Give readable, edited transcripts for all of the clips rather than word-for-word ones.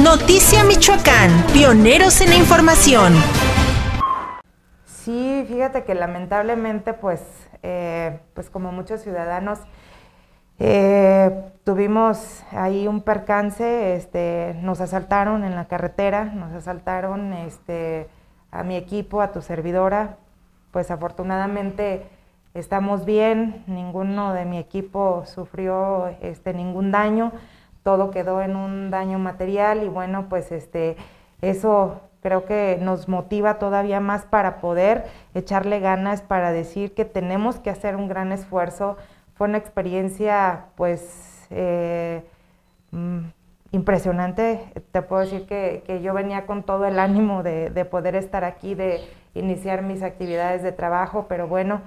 Noticia Michoacán, pioneros en la información. Sí, fíjate que lamentablemente, pues como muchos ciudadanos, tuvimos ahí un percance, nos asaltaron en la carretera, nos asaltaron a mi equipo, a tu servidora. Pues afortunadamente estamos bien, ninguno de mi equipo sufrió ningún daño, todo quedó en un daño material y bueno, pues eso creo que nos motiva todavía más para poder echarle ganas, para decir que tenemos que hacer un gran esfuerzo. Fue una experiencia pues impresionante. Te puedo decir que yo venía con todo el ánimo de poder estar aquí, de iniciar mis actividades de trabajo, pero bueno,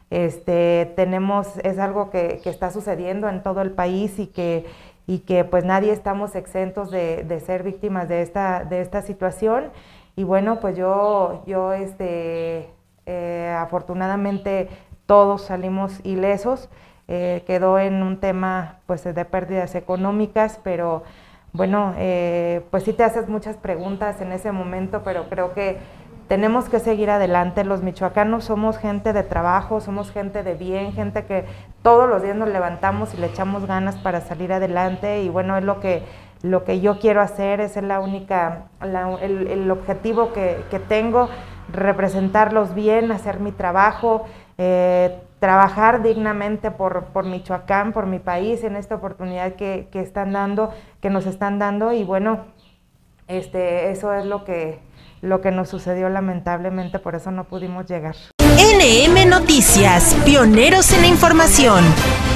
es algo que está sucediendo en todo el país y que pues nadie estamos exentos de ser víctimas de esta situación. Y bueno, pues yo afortunadamente todos salimos ilesos. Quedó en un tema pues de pérdidas económicas, pero bueno, pues sí te haces muchas preguntas en ese momento, pero creo que tenemos que seguir adelante. Los michoacanos somos gente de trabajo, somos gente de bien, gente que todos los días nos levantamos y le echamos ganas para salir adelante, y bueno, es lo que yo quiero hacer, ese es el objetivo que tengo, representarlos bien, hacer mi trabajo, trabajar dignamente por Michoacán, por mi país, en esta oportunidad que nos están dando, y bueno, eso es lo que nos sucedió lamentablemente, por eso no pudimos llegar. NM Noticias, pioneros en la información.